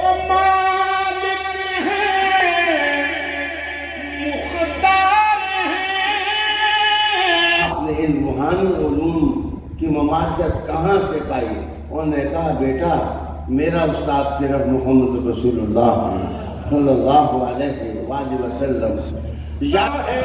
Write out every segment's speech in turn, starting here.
مالک ہیں مختار ہیں. آپ نے ان روحانی علوم کی مماثلت کہاں سے پائی؟ انہوں نے کہا بیٹا میرا استاد صرف محمد رسول اللہ صلی اللہ علیہ وآلہ وسلم یا ہے.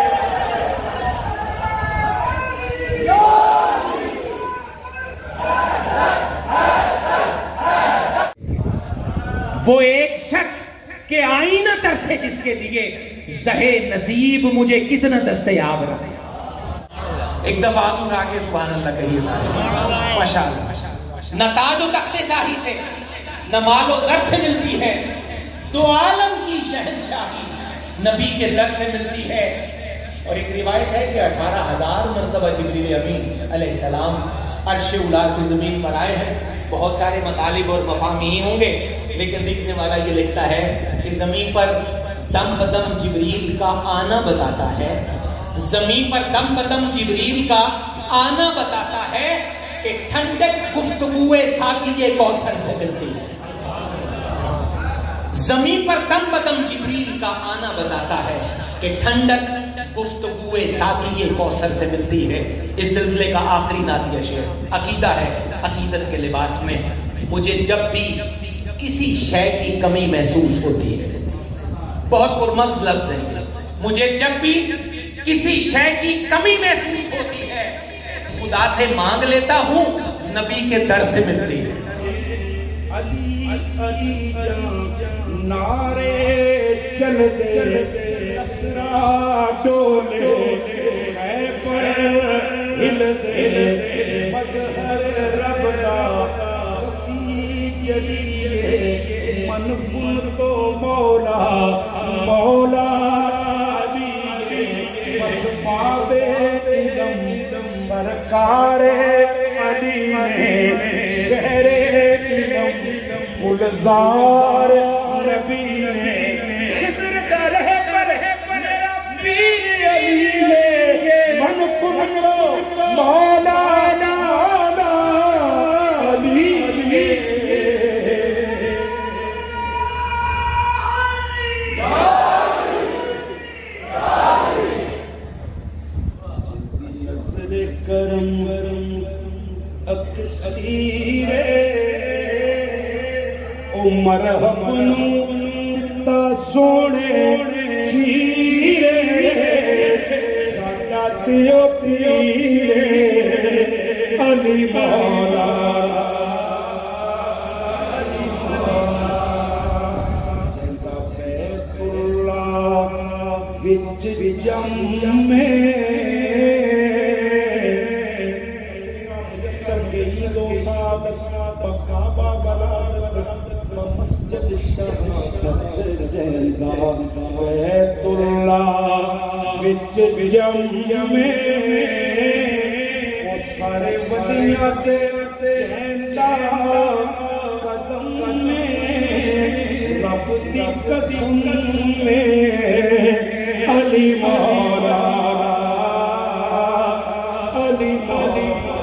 وہ ایک شخص کے آئینہ تر سے جس کے لیے زہے نصیب مجھے کتنا دستیاب رہا. ایک دفعہ تو اٹھا کے سبحان اللہ کہیے سارے ماشاءاللہ. نہ تاج و تخت شاہی سے نہ مال و زر سے ملتی ہے، تو عالم کی شہنشاہی نبی کے در سے ملتی ہے. اور ایک روایت ہے کہ 18,000 مرتبہ جبریل امین علیہ السلام عرش اولی سے زمین پر آئے ہیں. بہت سارے مطالب اور مفاہیم ہوں گے، لیکن لکھنے والا یہ لکھتا ہے کہ زمین پر دم بدم جبریل کا آنا بتاتا ہے، زمین پر دم بدم جبریل کا آنا بتاتا ہے کہ ٹھنڈک گفتگو ساقی کوثر سے ملتی ہے. زمین پر دم بدم جبریل کا آنا بتاتا ہے کہ ٹھنڈک گفتگو ساقی کوثر سے ملتی ہے. اس سلسلے کا آخری نعتیہ شعر عقیدہ ہے. عقیدت کے لباس میں مجھے جب بھی کسی شے کی کمی محسوس ہوتی ہے، بہت پرمغز لفظ ہے، مجھے جب بھی کسی شے کی کمی محسوس ہوتی ہے خدا سے مانگ لیتا ہوں، نبی کے در سے ملتی ہے. علی علی جان نعرے چل دے اسرا ڈولے خیبر ہل دے مظہر رب دا خفی جلیلے من کن تو مولا مولا علی بس باب علم سرکار علی نے شہر علم گلزار نبی نے خضر کا رہبر میرا پیر علی نے من کن تو مولا مولا علی کرم اکسیر عمر ہمنو تا سونے چیرے ساڈا تیو پیرے علی مولا علی مولا جندا بیت اللہ وچ جم میں بیت اللہ وچ جم میں وہ سارے وڈیاں تے چہندا قدم میں رب دی قسم میں علی مولا علی مولا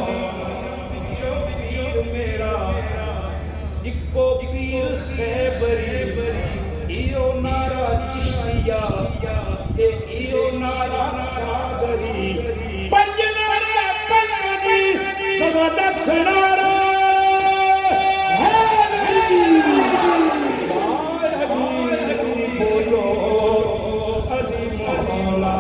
میرا اکو پیر خیبری ایو نارا چشتیا ایو نارا قادری پنج نارا پنجی سوا دکھ نارا بولو علی مولا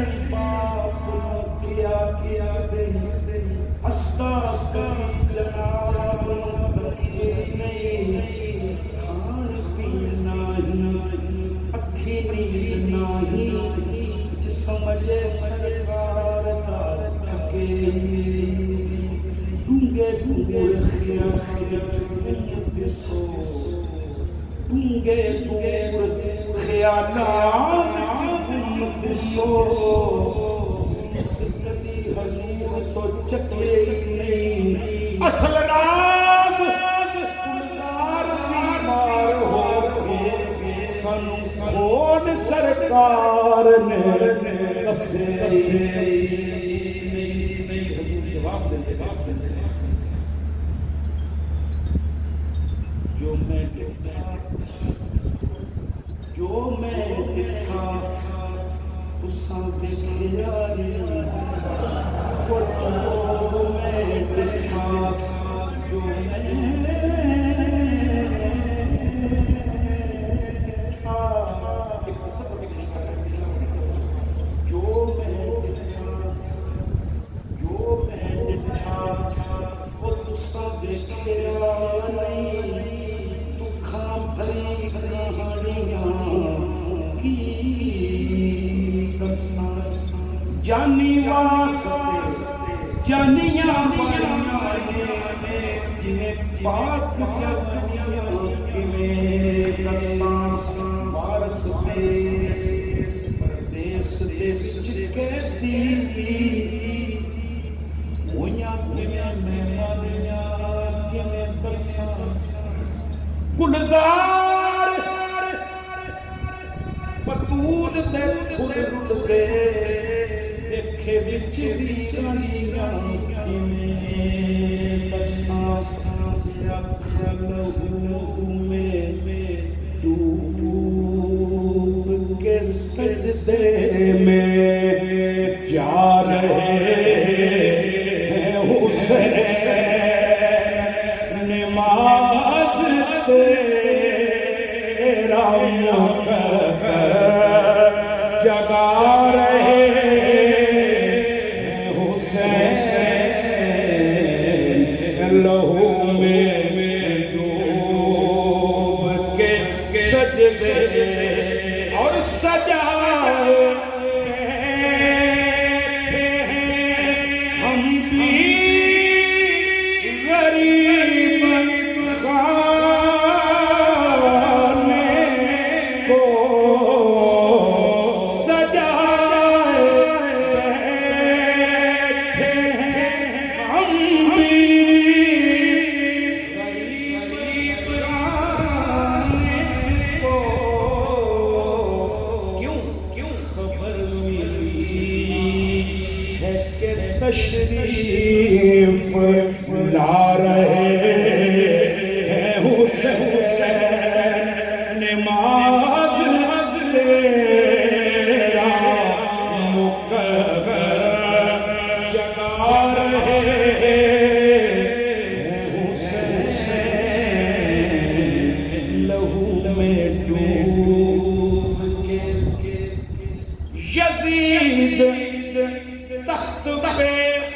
باپ کیا دے ہستا جناب نہیں کھان پین نہیں اکھی نیند نہیں جسم جے سرکار تھکے ڈونگے خیالات سکتی حضور تو چکے نہیں اصل راز گلزار بیمار ہو گئے سنو خود سرکار نے دسے جواب دے جو میں دیکھا تساں دیکھیا وہ جو میں دیکھا جو میں دیکھا وہ تساں دیکھیا نہیں تو کھا بھری کہانیاں کی دساں جانی واسطے جانیاں بڑیاں جنہیں پاک جانیاں کیویں دساں وارث پردیس دے وچ قیدی ہویاں کیویں مہمانیاں کیویں دساں گلزار پتول دے پھل رڑے دیکھے وچ ویرانیاں کیویں دساں اکھ لہو میں ڈوب کے سجدے میں جا رہے ہیں حسین نماز تیرا جگا رہے ہیں حسین لہو میں ڈوب کے سجدے اور سجائے ہم بھی غریب تشریف لا رہے ہیں حسین نماز تیرا مقرر جگا رہے ہیں حسین لہو میں ڈوب کے یزید تخت پہ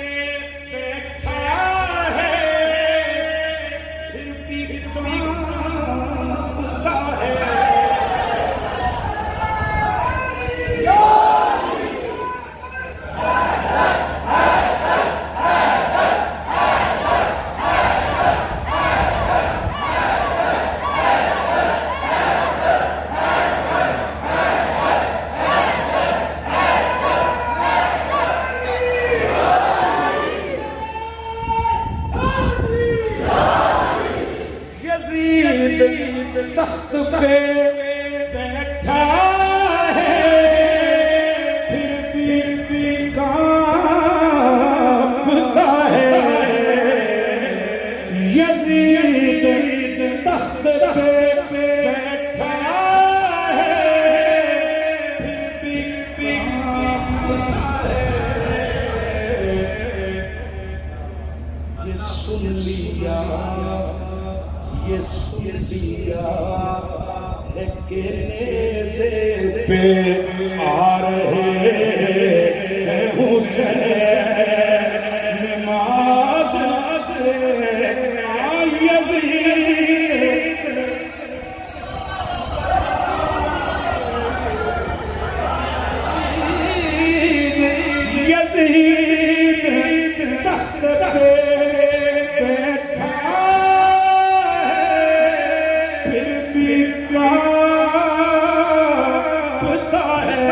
تخت پہ بیٹھا ہے پھر بھی کانپتا ہے یزید تخت پہ بیٹھا ہے پھر بھی کانپتا ہے یہ سن لیا یہ سن لیا ہے کہ نیزے پہ آ رہے یزید تخت پہ بیٹھا پھر بھی کانپتا ہے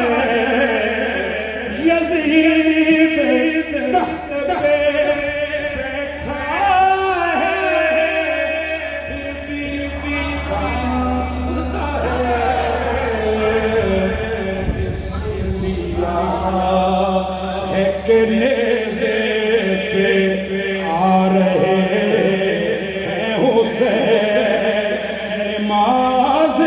یزید تخت پہ بیٹھا ہے پھر بھی کانپتا ہے کہ نیزے پہ آ رہے ہیں حسین نماز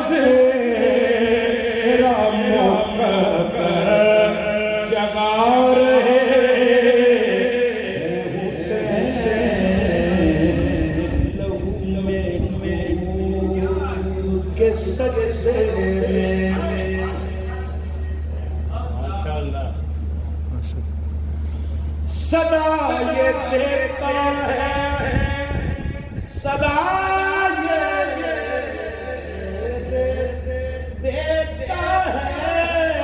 تیرا مقدر جگا رہے ہیں حسین لہو میں کے سجدے میں صدا یہ دیتا ہے صدا یہ دیتا ہے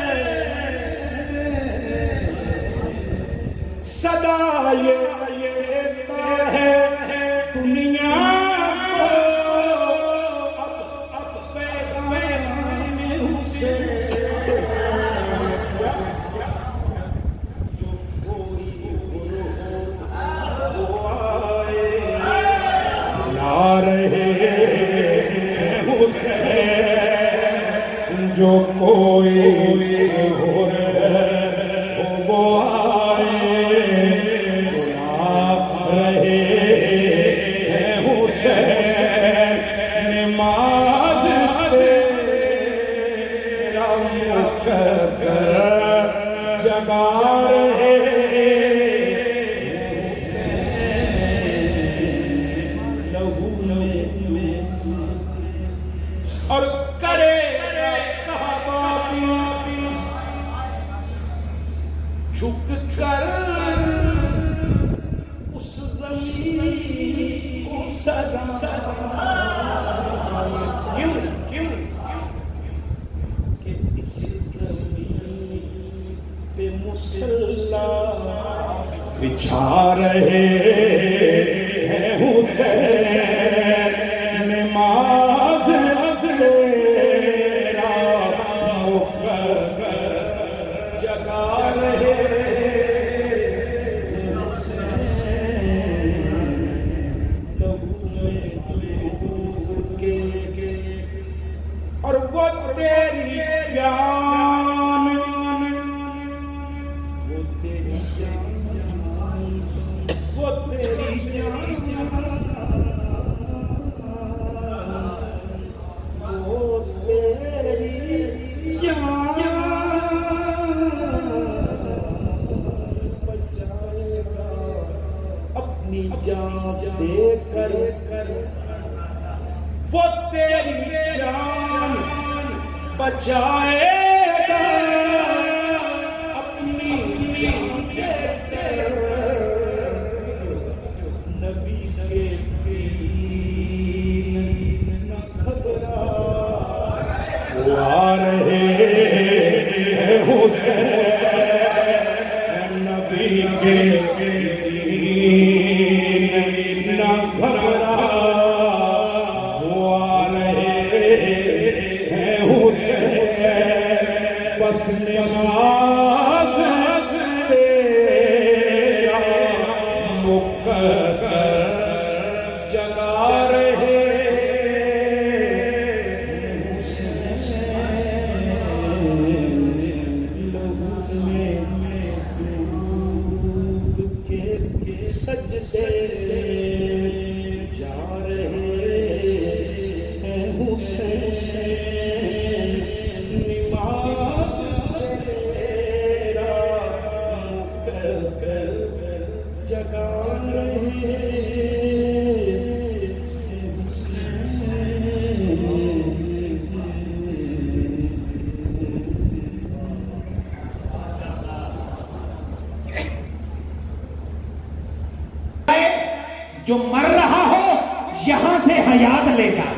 صدا یہ دیتا ہے دنیا کو اب پیغام حسین جو کوئی ہو وہ آئے رہے ہیں حسین نماز تیرا مقدر جگا رہے ہیں حسین لہو میں اور کرے جھک کر اس زمین کو صدا کیوں کہ اس زمین پہ مصلی بچھا رہے ہیں حسین نماز تیرا مقدر جگا رہے اور وہ تیری جان وہ تیری جان وہ تیری جان وہ تیری جان بچائے گا اپنی جان دے کر وہ تیری جان بچائے گا اپنی جان دے کر نبی کے دین نہ گھبرا وہ آ رہے ہیں حسین نبی کے دین نہ گھبرا بس نماز تیرا مقدر جگا رہے لہو میں ڈوب کے سجدے جا رہے ہیں حسین نماز تیرا مقدر جگا رہے جو مر رہا ہو یہاں سے حیات لے جائے،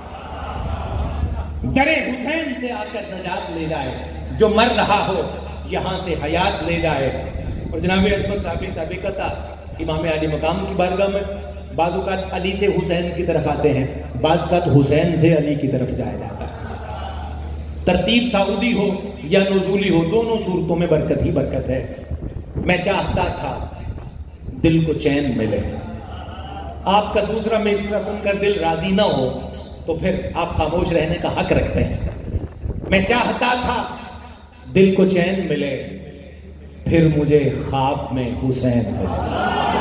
در حسین سے آ کر نجات لے جائے. جو مر رہا ہو یہاں سے حیات لے جائے. اور جناب عصمت صاحب سابقہ امام علی مقام کی بارگاہ میں بعض اوقات علی سے حسین کی طرف آتے ہیں، بعض اوقات حسین سے علی کی طرف جایا جاتا ہے. ترتیب سعودی ہو یا نزولی ہو، دونوں صورتوں میں برکت ہی برکت ہے. میں چاہتا تھا دل کو چین ملے. آپ کا دوسرا مصرع سن کر دل راضی نہ ہو تو پھر آپ خاموش رہنے کا حق رکھتے ہیں. میں چاہتا تھا دل کو چین ملے، پھر مجھے خواب میں حسین ملے.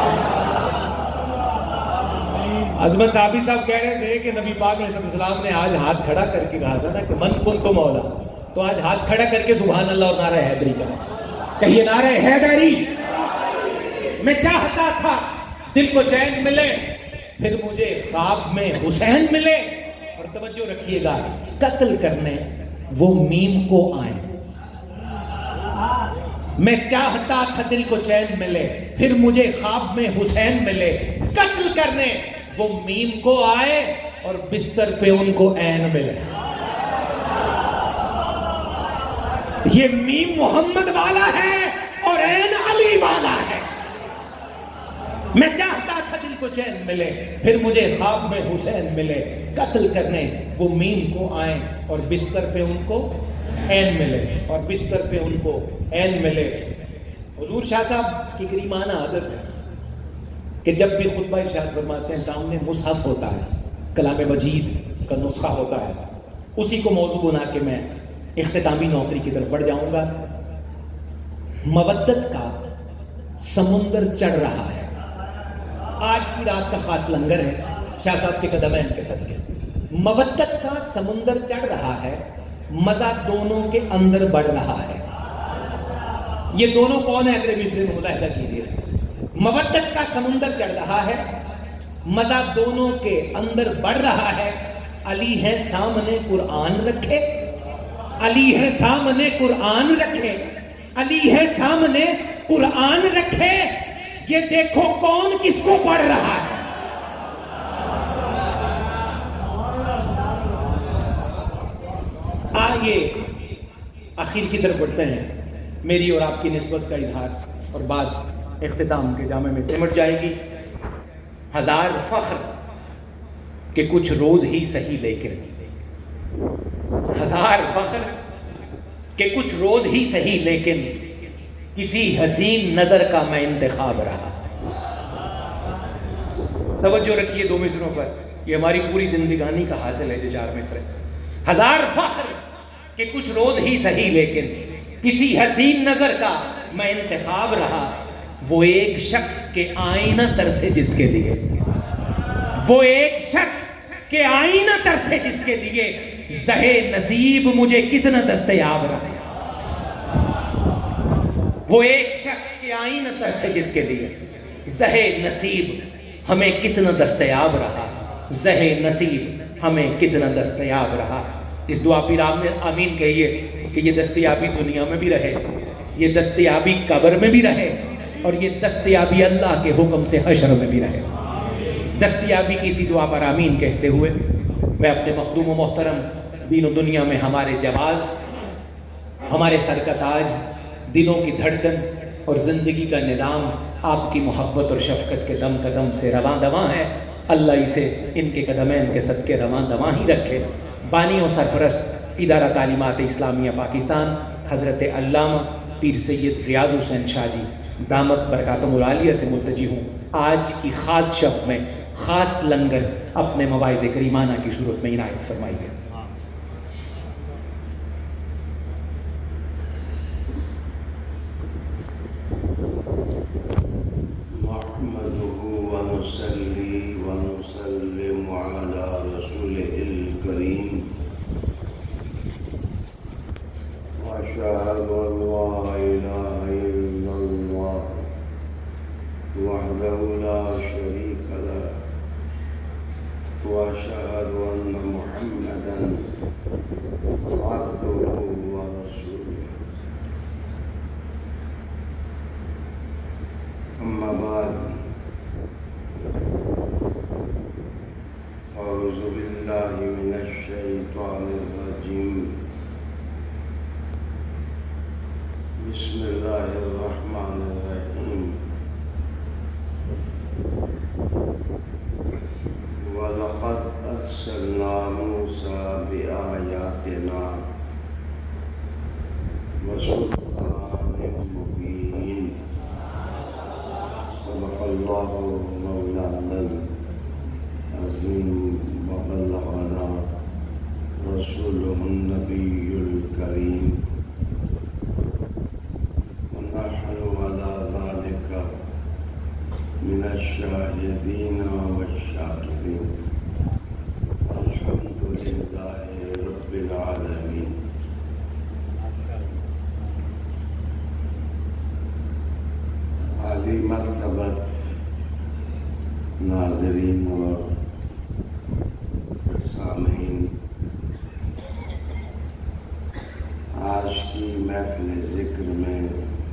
عظمت صاحبی صاحب کہہ رہے تھے کہ نبی پاک علیہ السلام نے آج ہاتھ کھڑا کر کے کہا تھا نا کہ من کن تو مولا، تو آج ہاتھ کھڑا کر کے سبحان اللہ اور نعرہ حیدری کا کہیے، نعرہ حیدری. میں چاہتا تھا دل کو چین ملے، پھر مجھے خواب میں حسین ملے. اور توجہ رکھیے گا، قتل کرنے وہ میم کو آئے. میں چاہتا تھا دل کو چین ملے، پھر مجھے خواب میں حسین ملے. قتل کرنے وہ میم کو آئے اور بستر پہ ان کو عین ملے. یہ میم محمد والا ہے اور عین علی والا ہے. میں چاہتا تھا دل کو چین ملے، پھر مجھے خواب میں حسین ملے. قتل کرنے وہ میم کو آئیں اور بستر پہ ان کو عین ملے، اور بستر پہ ان کو عین ملے. حضور شاہ صاحب کی کریمانہ عادت ہے کہ جب بھی خطبہ ارشاد فرماتے ہیں سامنے مصحف ہوتا ہے، کلام مجید کا نسخہ ہوتا ہے، اسی کو موضوع بنا کے میں اختتامی نوکری کی طرف بڑھ جاؤں گا. مودت کا سمندر چڑھ رہا ہے. آج کی رات کا خاص لنگر ہے شاہ صاحب کے قدمین کے صدقے. مودت کا سمندر چڑھ رہا ہے، مزہ دونوں کے اندر بڑھ رہا ہے. یہ دونوں کون ہیں اگر مصرے میں ملاحظہ کیجیے. مودت کا سمندر چڑھ رہا ہے، مزہ دونوں کے اندر بڑھ رہا ہے. علی ہے سامنے قرآن رکھے، علی ہے سامنے قرآن رکھے، علی ہے سامنے قرآن رکھے. یہ دیکھو کون کس کو پڑھ رہا ہے. آئیے آخر کی طرف بڑھتے ہیں. میری اور آپ کی نسبت کا اظہار اور بات اختتام کے جامع میں سمٹ جائے گی. ہزار فخر کہ کچھ روز ہی صحیح لیکن، ہزار فخر کہ کچھ روز ہی صحیح لیکن کسی حسین نظر کا میں انتخاب رہا. توجہ رکھیے دو مصروں پر، یہ ہماری پوری زندگانی کا حاصل ہے جو 4 مصرے. ہزار فخر کہ کچھ روز ہی صحیح لیکن کسی حسین نظر کا میں انتخاب رہا. وہ ایک شخص کے آئینہ ترسے جس کے لیے، وہ ایک شخص کے آئینہ ترسے جس کے لیے زہے نصیب مجھے کتنا دستیاب رہا. وہ ایک شخص کے آئینہ ترسے جس کے لیے زہے نصیب ہمیں کتنا دستیاب رہا. زہے نصیب ہمیں کتنا دستیاب رہا. اس دعا پیر آمین کہیے کہ یہ دستیابی دنیا میں بھی رہے، یہ دستیابی قبر میں بھی رہے، اور یہ دستیابی اللہ کے حکم سے حشر میں بھی رہے. دستیابی کی اسی دعا پر آمین کہتے ہوئے میں اپنے مخدوم و محترم دین و دنیا میں ہمارے جواز، ہمارے سر کا تاج، دلوں کی دھڑکن اور زندگی کا نظام آپ کی محبت اور شفقت کے دم قدم سے رواں دواں ہے. اللہ اسے ان کے قدمین کے صدقے رواں دواں ہی رکھے. بانی و سرپرست ادارہ تعلیمات اسلامیہ پاکستان حضرت علامہ پیر سید ریاض حسین شاہ جی دامت برکاتہم العالیہ سے ملتجی ہوں آج کی خاص شب میں خاص لنگر اپنے مواعظ کریمانہ کی صورت میں عنایت فرمائیے. بسم من الشاهدين والشاكرين الحمد لله رب العالمين. عالی مرتبت ناظرین اور سامعین، آج کی محفل ذکر میں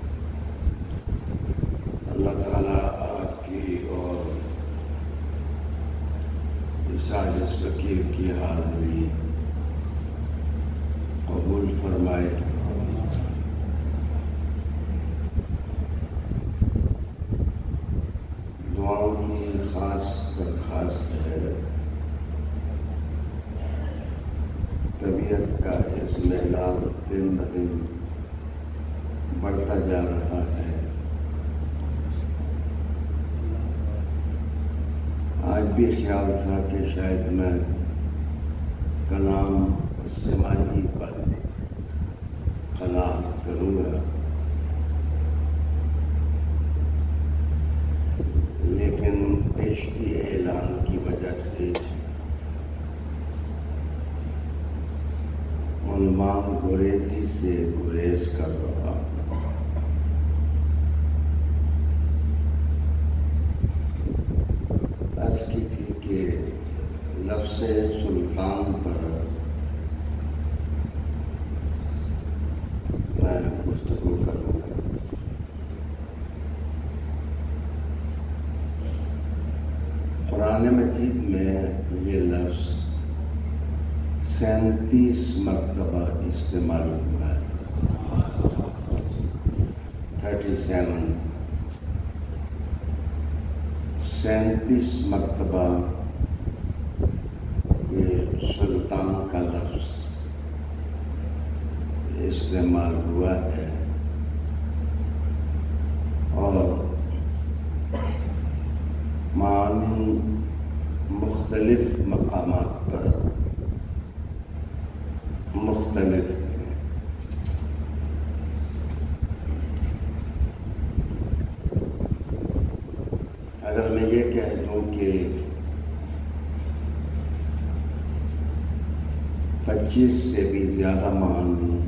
اللہ تعالیٰ آپ کی اور ساجد فقیر کی حاضری قبول فرمائے. دعاؤں کی خاص درخواست ہے. طبیعت کا اضمحلال دن بدن بڑھتا جا رہا ہے. آج بھی خیال تھا کہ شاید میں کلام سماعی پر کلام کروں گا، لیکن پیشگی اعلان کی وجہ سے عنوان گریزی سے گریز کر رہا ہوں. عرض کی تھی کہ لفظ سلطان پر میں گفتگو کروں گا. قرآن مجید میں یہ لفظ 37 مرتبہ استعمال ہوا ہے. 37 مرتبہ یہ سلطان کا لفظ استعمال ہوا ہے، اور معنی مختلف مقامات پر مختلف ہیں. اگر میں یہ کہہ دوں کہ 25 سے بھی زیادہ معنی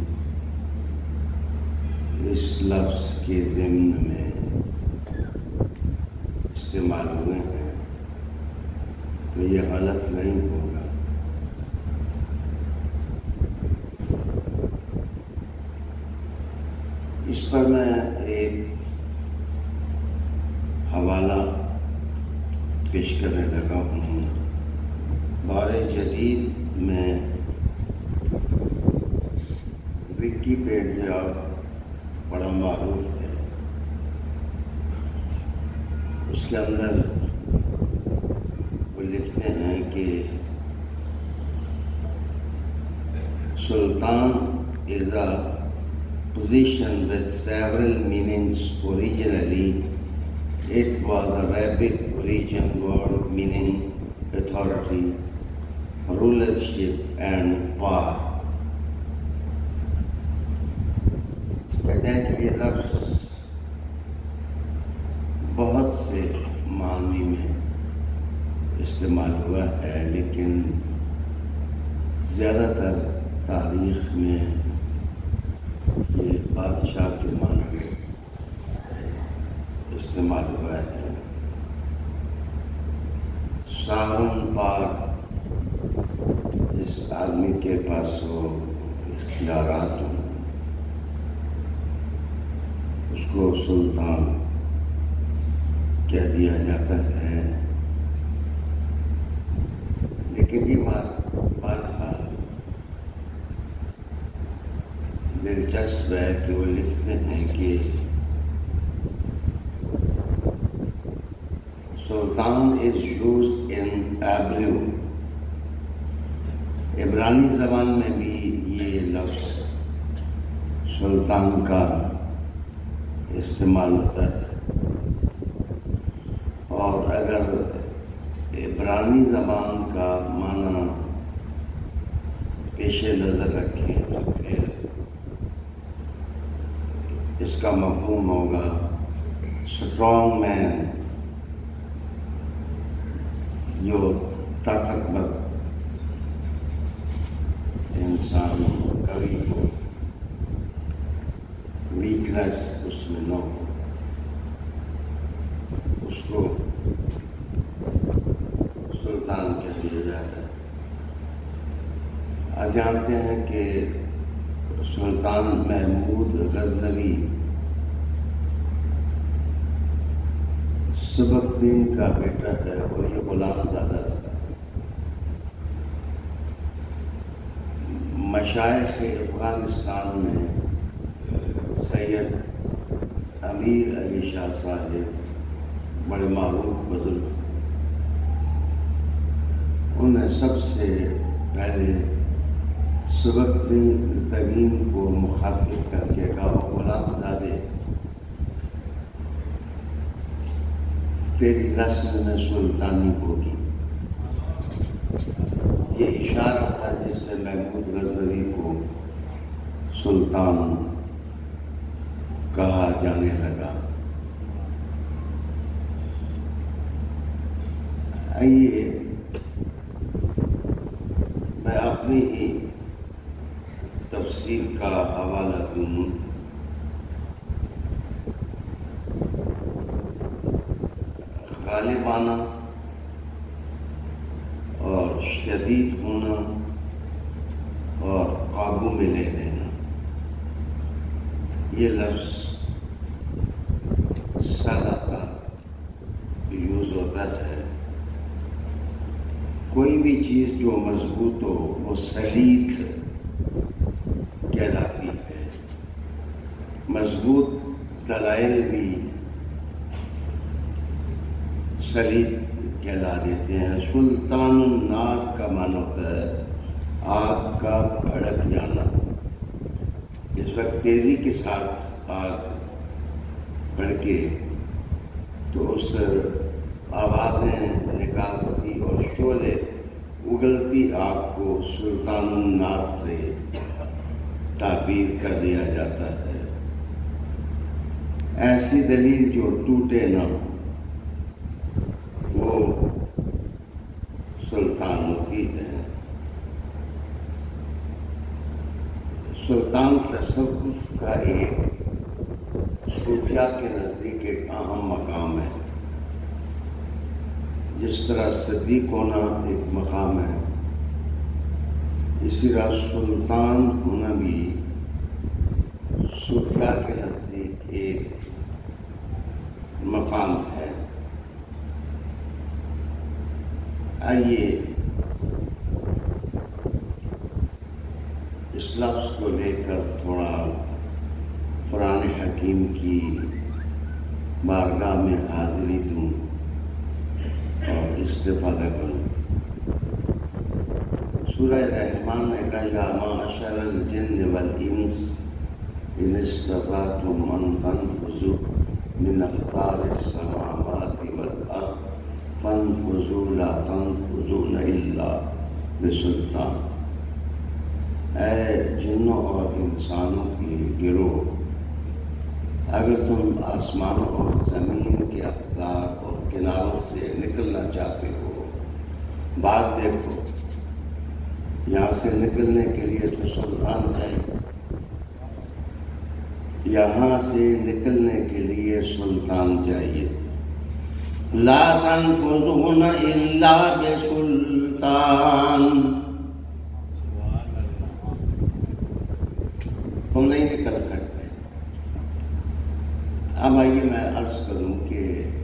اس لفظ کے ضمن میں استعمال ہوئے ہیں تو یہ غلط نہیں ہوگا. اس پر میں ایک حوالہ پیش کرنے لگا ہوں. دور جدید میں ویکیپیڈیا بڑا معروف ہے. اس کے اندر وہ لکھتے ہیں کہ سلطان is a position with several meanings. Originally, it was Arabic origin word meaning authority, rulership and power. کہتے ہیں کہ یہ لفظ بہت سے معنی میں استعمال ہوا ہے، لیکن زیادہ تر تاریخ میں یہ بادشاہ کے معنی میں استعمال ہوا ہے. ساون پار جس آدمی کے پاس وہ اختیارات ہوں اس کو سلطان کہہ دیا جاتا ہے. لیکن یہ بات دلچسپ ہے کہ وہ لکھتے ہیں کہ سلطان از یوزڈ ان ایبریو. عبرانی زبان میں بھی یہ لفظ سلطان کا استعمال ہوتا ہے، اور اگر عبرانی زبان کا معنی پیش نظر رکھیں تو پھر اس کا مفہوم ہوگا اسٹرانگ مین جو طاقتور انسان کبھی ہو، ویکنیس اس میں نہ ہو، اس کو سلطان کہہ دیا جاتا ہے۔ آپ جانتے ہیں کہ سلطان محمود غزنوی سبکدین کا بیٹا ہے اور یہ غلام زادہ تھا۔ مشائخ افغانستان میں سید امیر علی شاہ صاحب بڑے معروف بزرگ تھے، انہیں سب سے پہلے سبکدین کو مخاطب کر کے کہا، غلام زادے تیری نسل میں سلطانی ہوگی۔ یہ اشارہ تھا جس سے محمود غزنوی کو سلطان کہا جانے لگا۔ آئیے میں اپنی ہی تفسیر کا حوالہ دوں۔ غالبانہ اور شدید ہونا اور قابو میں لے لینا، یہ لفظ سلطہ یوز ہوتا ہے۔ کوئی بھی چیز جو مضبوط ہو وہ سلیط کہلاتی ہے۔ مضبوط دلائل بھی سلیط کہلا دیتے ہیں۔ سلطان النار کا معنی ہوتا ہے آگ کا بھڑک جانا۔ اس وقت تیزی کے ساتھ آگ بھڑکے تو اس آوازیں نکالتی اور شعلے اگلتی آگ کو سلطان النار سے تعبیر کر دیا جاتا ہے۔ ایسی دلیل جو ٹوٹے نہ وہ سلطان ہوتی ہے۔ سلطان تصوف کا ایک صوفیاء کے نزدیک ایک اہم مقام ہے، جس طرح صدیق ہونا ایک مقام ہے، اسی طرح سلطان ہونا بھی صوفیاء کے نزدیک ایک مقام ہے۔ آئیے اس لفظ کو لے کر تھوڑا قرآن حکیم کی بارگاہ میں حاضری دوں اور استفادہ کروں۔ سورہ رحمان نے کہا یا معشر الجن والانس ان استطعتم ان تنفذوا من اقطار السماوات والارض فانفذوا لا تنفذون الا بسلطان۔ اے جنوں اور انسانوں کی گروہ، اگر تم آسمانوں اور زمین کے اقطار اور کناروں سے نکلنا چاہتے ہو، بات دیکھو، یہاں سے نکلنے کے لیے تو سلطان چاہیے، یہاں سے نکلنے کے لیے سلطان چاہیے۔ لا تنفذون الا بسلطان، تم نہیں نکل سکتے۔ اب آئیے میں عرض کروں کہ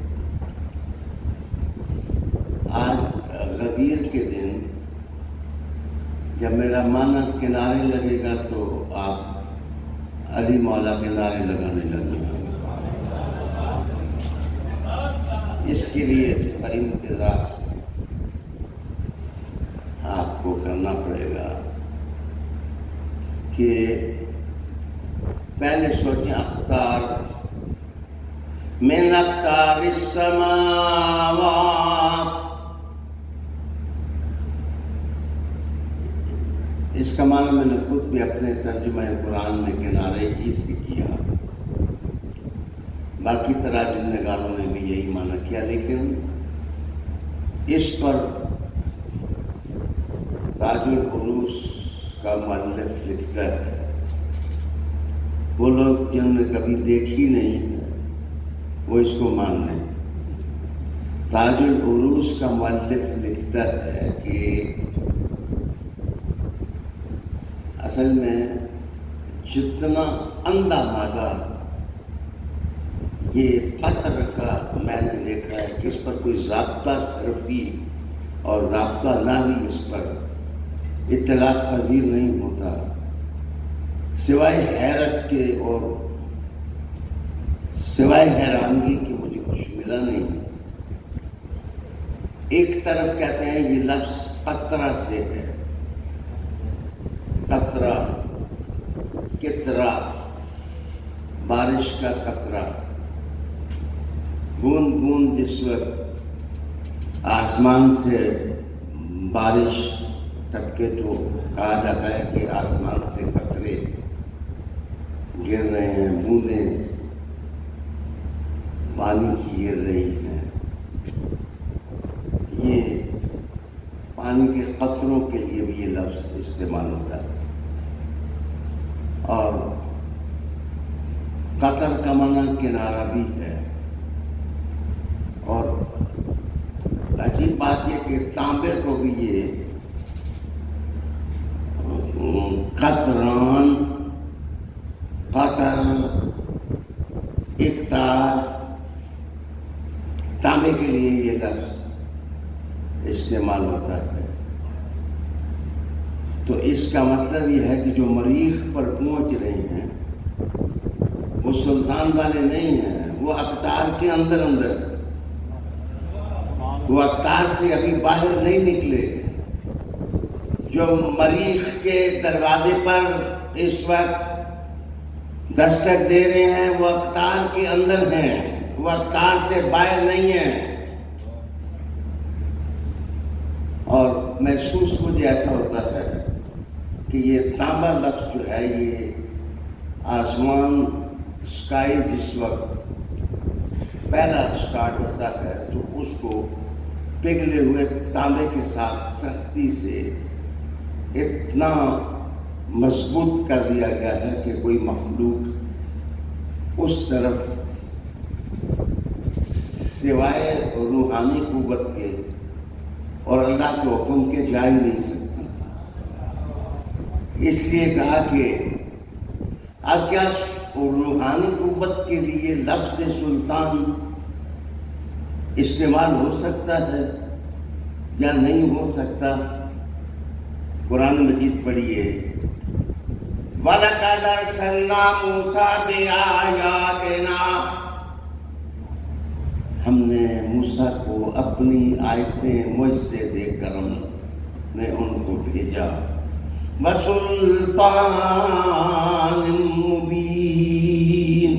آج غدیر کے دن جب میرا من کنارے لگے گا تو آپ علی مولا کنارے لگانے لگے گا۔ اس کے لیے انتظار آپ کو کرنا پڑے گا کہ پہلے سوچیں اقطار من اقطار السماوات، اس کا معنی میں نے خود بھی اپنے ترجمہ قرآن میں کنارے ہی سے کیا، باقی تراجم نگاروں نے بھی یہی معنی کیا، لیکن اس پر تاج العروس کا مؤلف لکھتا ہے، وہ لوگ جنہوں نے کبھی دیکھی نہیں وہ اس کو مان لیں۔ تاج العروس کا مؤلف لکھتا ہے کہ اصل میں جتنا اندھا مادہ یہ قطر کا میں نے دیکھا ہے کہ اس پر کوئی ضابطہ صرفی اور ضابطہ ناوی اس پر اطلاق پذیر نہیں ہوتا، سوائے حیرت کے اور سوائے حیرانگی کے مجھے کچھ ملا نہیں۔ ایک طرف کہتے ہیں یہ لفظ قطرہ سے ہے، قطرہ، قطرہ، بارش کا قطرہ، بوند بوند جس وقت آسمان سے بارش ٹپکے تو کہا جاتا ہے کہ آسمان سے قطرے گر رہے ہیں، بوندیں پانی کی گر رہی ہیں۔ یہ پانی کے قطروں کے لیے بھی یہ لفظ استعمال ہوتا ہے، اور قطر کا معنی کنارہ بھی ہے۔ اور عجیب بات یہ کہ تانبے کو بھی یہ قطران، قطر، اقطار، تانبے کے لیے یہ لفظ استعمال ہوتا ہے۔ تو اس کا مطلب یہ ہے کہ جو مریخ پر پہنچ رہے ہیں وہ سلطان والے نہیں ہیں، وہ اقطار کے اندر اندر، وہ اقطار سے ابھی باہر نہیں نکلے۔ جو مریخ کے دروازے پر اس وقت دستک دے رہے ہیں وہ اقطار کے اندر ہیں، وہ اقطار سے باہر نہیں ہیں۔ اور محسوس مجھے ایسا ہوتا ہے کہ یہ تانبا لفظ جو ہے یہ آسمان، اسکائی جس وقت پہلا اسٹارٹ ہوتا ہے تو اس کو پگھلے ہوئے تانبے کے ساتھ سختی سے اتنا مضبوط کر دیا گیا ہے کہ کوئی مخلوق اس طرف سوائے روحانی قوت کے اور اللہ کے حکم کے جا ہی نہیں سکتی۔ اس لیے کہا کہ اب کیا روحانی قوت کے لیے لفظ سلطان استعمال ہو سکتا ہے یا نہیں ہو سکتا؟ قرآن مجید پڑھیے، وَلَقَدْ أَرْسَلْنَا مُوسَىٰ بِآيَاتِنَا، ہم نے موسیٰ کو اپنی آیتیں معجزے دے کر ہم نے ان کو بھیجا، وَسُلْطَانٍ مُبِينٍ،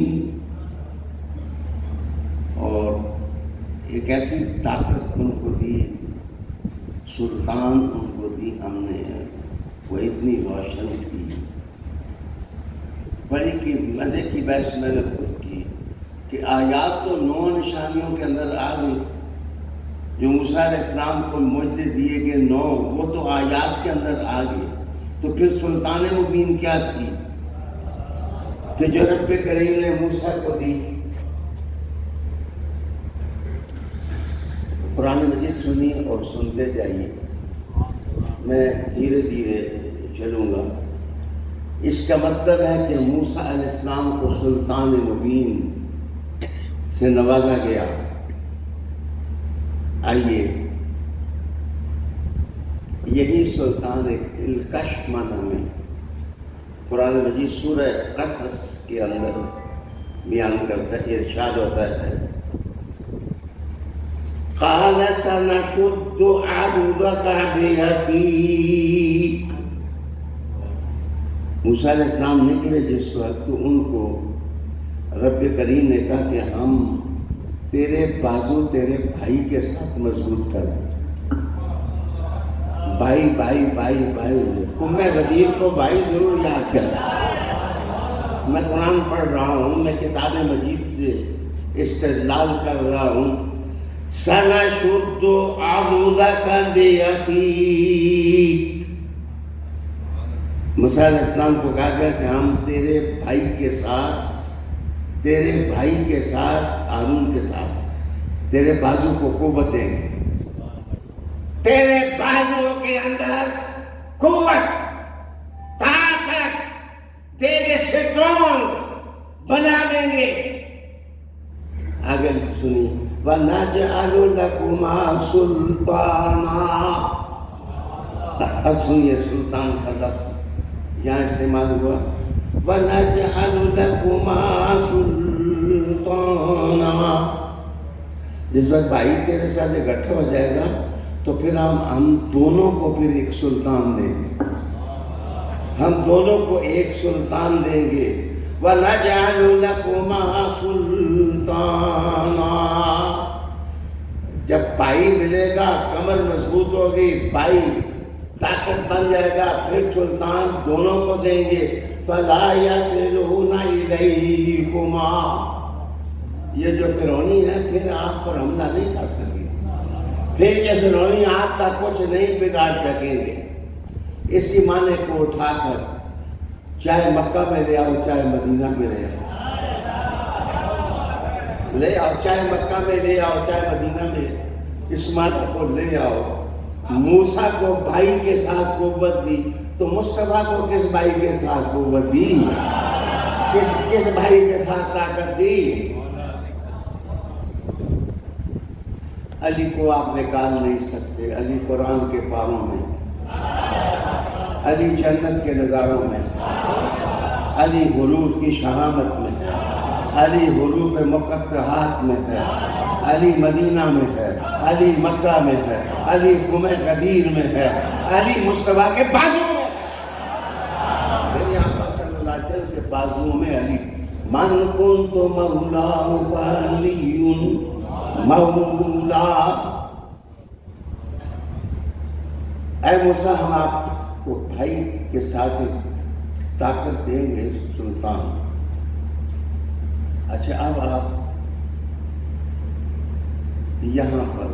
اور ایک ایسی طاقت ان کو دی، سلطان ان کو دی ہم نے، وہ اتنی روشن تھی۔ بڑی کی مزے کی بحث میں نے خود کی کہ آیات تو 9 نشانیوں کے اندر آ گئی، جو موسیٰ علیہ السلام کو معجزے دیے گئے 9 وہ تو آیات کے اندر آ گئی، تو پھر سلطان مبین کیا تھی کہ جو رب کریم نے موسیٰ کو دی؟ قرآن مجید سنیے اور سنتے جائیے، میں دھیرے دھیرے چلوں گا۔ اس کا مطلب ہے کہ موسیٰ علیہ السلام کو سلطان مبین سے نوازا گیا۔ آئیے، یہی سلطان ایک دلکش معنی میں قرآن مجید سورہ قصص کے اندر بیان کرتا ہے، ارشاد ہوتا ہے، قَالَ سَنَشُدُّ عَضُدَكَ بِيَدِيكَ، موسیٰ علیہ السلام نکلے جس وقت تو ان کو رب کریم نے کہا کہ ہم تیرے بازو تیرے بھائی کے ساتھ مضبوط کر دیں۔ بھائی بھائی بھائی بھائی، میں غدیر کو بھائی ضرور یاد کرتا۔ میں قرآن پڑھ رہا ہوں، میں کتاب مجید سے استدلال کر رہا ہوں، سنشد عضدك بأخيك، موسیٰ علیہ السلام کو کہا گیا کہ ہم تیرے بھائی کے ساتھ ہارون کے ساتھ تیرے بازو کو قوت دیں گے، تیرے بازو کے اندر قوت طاقت دے گے، اسٹرانگ بنا دیں گے۔ آگے سنیے، وَنَجْعَلُ لَكُمَا سُلْطَانًا، اب سنیے سلطان کا لفظ یہاں استعمال ہوا، وَنَجْعَلُ لَكُمَا سُلْطَانًا۔ جس وقت بھائی تیرے ساتھ اکٹھا ہو جائے گا تو پھر ہم دونوں کو پھر ایک سلطان دیں گے، ہم دونوں کو ایک سلطان دیں گے۔ وَنَجْعَلُ لَكُمَا سُلْطَانًا، جب بھائی ملے گا کمر مضبوط ہوگی، بھائی طاقت بن جائے گا، پھر سلطان دونوں کو دیں گے۔ فَلَا يَصِلُونَ إِلَيْكُمَا، یہ جو فرعونی ہے پھر آپ پر حملہ نہیں کر سکیں گے، پھر یہ فرعونی آپ کا کچھ نہیں بگاڑ سکیں گے۔ اسی معنی کو اٹھا کر چاہے مکہ میں لے آؤ چاہے مدینہ میں لے آؤ، چاہے مکہ میں لے آؤ چاہے مدینہ میں، اس معنی کو لے آؤ۔ موسیٰ کو بھائی کے ساتھ قوت دی تو مصطفیٰ کو کس بھائی کے ساتھ قوت دی، کس بھائی کے ساتھ طاقت دی؟ علی کو آپ نکال نہیں سکتے، علی قرآن کے پاروں میں، علی جنت کے نظاروں میں، علی حروف کی شہامت میں ہے، علی حروف مقطعات میں ہے، علی مدینہ میں ہے، علی مکہ میں ہے، علی قم غدیر میں ہے، علی مصطفیٰ کے بازو میں ہے، یہاں پر صلی اللہ علیہ وسلم کے بازو میں علی۔ من کنت مولاہ فعلی مولا، اے موسیٰ ہم آپ کو بھائی کے ساتھ طاقت دیں گے سلطان۔ اچھا اب آپ یہاں پر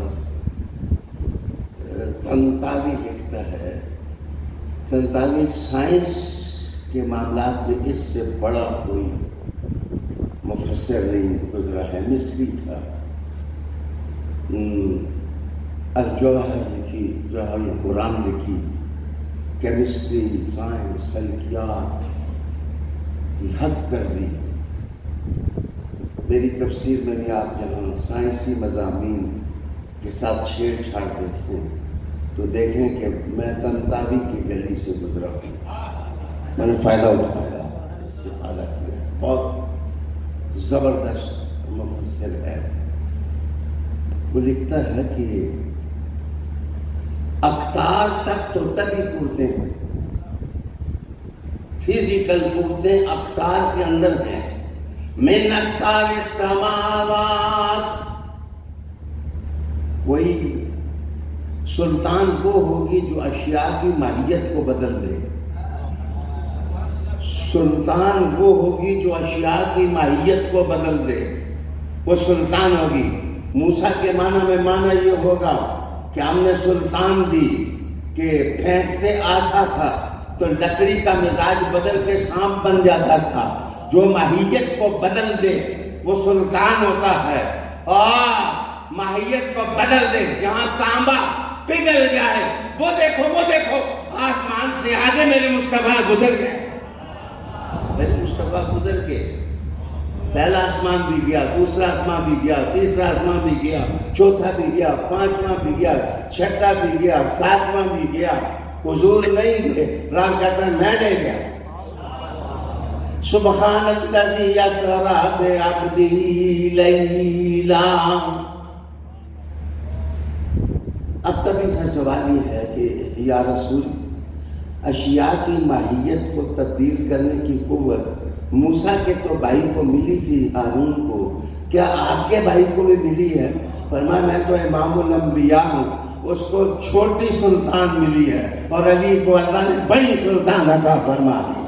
طنطاوی لکھتا ہے، طنطاوی سائنس کے معاملات میں اس سے بڑا کوئی مفسر نہیں گزرا ہے، مصری تھا۔ الجوہر لکھی، جوہر القرآن لکھی، کیمسٹری، سائنس، فلکیات کی حد کر دی۔ میری تفسیر میں بھی آپ جہاں سائنسی مضامین کے ساتھ چھیڑ چھاڑ دیکھیں تو دیکھیں کہ میں طنطاوی کی گلی سے گزرا ہوں، میں نے فائدہ اٹھایا، استفادہ کیا، بہت زبردست مفسر ہے۔ وہ لکھتا ہے کہ اقطار تک تو تبھی قوتیں ہیں، فزیکل قوتیں اقطار کے اندر ہیں۔ من اقطار السماوات، وہی سلطان وہ ہوگی جو اشیاء کی ماہیت کو بدل دے، سلطان وہ ہوگی جو اشیاء کی ماہیت کو بدل دے، وہ سلطان ہوگی۔ موسیٰ کے معنی میں معنی یہ ہوگا کہ ہم نے سلطان دی کہ پھینکتے آسا تھا تو لکڑی کا مزاج بدل کے سانپ بن جاتا تھا، جو ماہیت کو بدل دے وہ سلطان ہوتا ہے، اور ماہیت کو بدل دے جہاں تانبا پگھل جائے، وہ دیکھو آسمان سے آگے میرے مصطفیٰ گزر گئے، میرے مصطفیٰ گزر کے پہلا آسمان بھی گیا، دوسرا آسمان بھی گیا، تیسرا آسمان بھی گیا، چوتھا بھی گیا، پانچواں بھی گیا، چھٹا بھی گیا، ساتواں بھی گیا، حضور نہیں گئے، راہ کہتا ہے میں لے گیا۔ سبحان الذی اسری بعبدہ لیلا۔ اب تبھی سے سوال یہ ہے کہ یا رسول، اشیاء کی ماہیت کو تبدیل کرنے کی قوت موسیٰ کے تو بھائی کو ملی تھی ہارون کو، کیا آپ کے بھائی کو بھی ملی ہے؟ فرمایا میں تو امام الانبیاء ہوں، اس کو چھوٹی سلطان ملی ہے اور علی کو اللہ نے بڑی سلطان عطا فرما دی۔